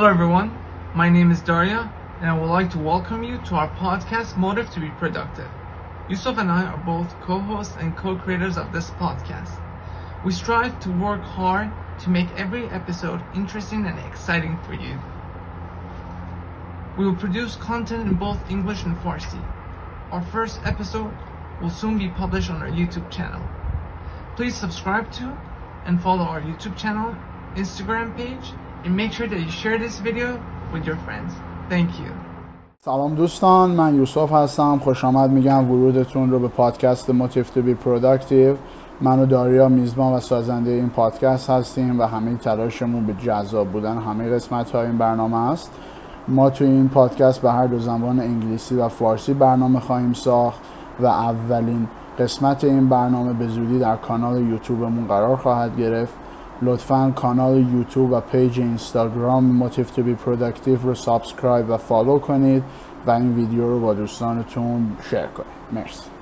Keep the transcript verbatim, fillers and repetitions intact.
Hello everyone, my name is Daria and I would like to welcome you to our podcast Motive to be Productive. Yusuf and I are both co-hosts and co-creators of this podcast. We strive to work hard to make every episode interesting and exciting for you. We will produce content in both English and Farsi. Our first episode will soon be published on our YouTube channel. Please subscribe to and follow our YouTube channel, Instagram page, and make sure that you share this video with your friends. Thank you. سلام دوستان، من یوسف هستم. خوش آمد میگم ورودتون رو به پادکست Motive to be Productive. من و داریا میزبان و سازنده این پادکست هستیم و همه تلاشمون به جذاب بودن همه قسمت‌های این برنامه است. ما تو این پادکست به هر دو زبان انگلیسی و فارسی برنامه خواهیم ساخت و اولین قسمت این برنامه به زودی در کانال یوتیوبمون قرار خواهد گرفت. لطفاً کانال یوتیوب و پیج اینستاگرام Motive to be Productive رو سابسکرایب و فالو کنید و این ویدیو رو با دوستانتون شیر کنید. مرسی.